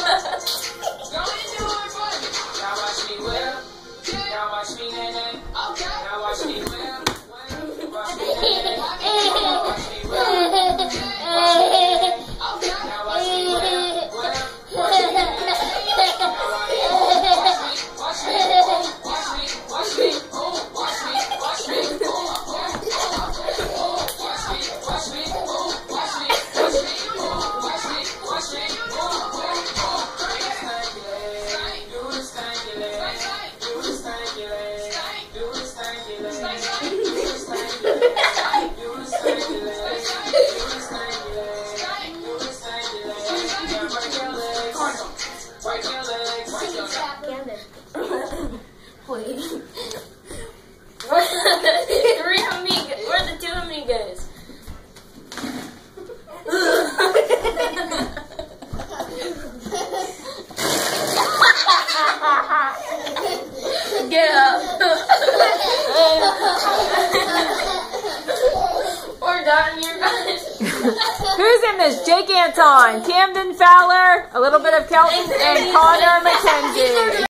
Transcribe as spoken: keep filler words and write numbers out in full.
watch me whip. Now watch me nay nay. Okay. Now watch me whip. Watch me nay nay. Watch me whip. Okay. Now watch me whip. Watch me nay nay. Watch me. Watch me. Watch me. Watch me. Oh, watch me. Watch me. Oh, watch me. Watch me. Watch me. Oh, watch me. Watch me. Oh, watch me. Watch me. Oh, oh, oh. Do the stanky leg. Do the stanky leg. Do the stanky leg. Do the stanky leg. Do the stanky leg. Do the stanky leg. Do the stanky leg. Yeah, break your legs. Break your legs. Break your legs. Wait. Where's the three amigas? Where are the two amigas? Get up. We're done, you guys. Who's in this? Jake Anton, Camden Fowler, a little bit of Kelton, and Connor McKenzie.